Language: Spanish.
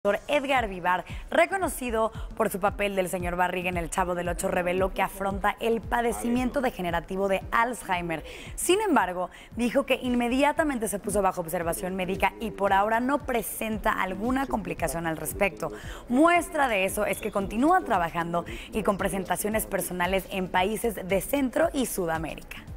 Edgar Vivar, reconocido por su papel del señor Barriga en El Chavo del Ocho, reveló que afronta el padecimiento degenerativo de Alzheimer. Sin embargo, dijo que inmediatamente se puso bajo observación médica y por ahora no presenta alguna complicación al respecto. Muestra de eso es que continúa trabajando y con presentaciones personales en países de Centro y Sudamérica.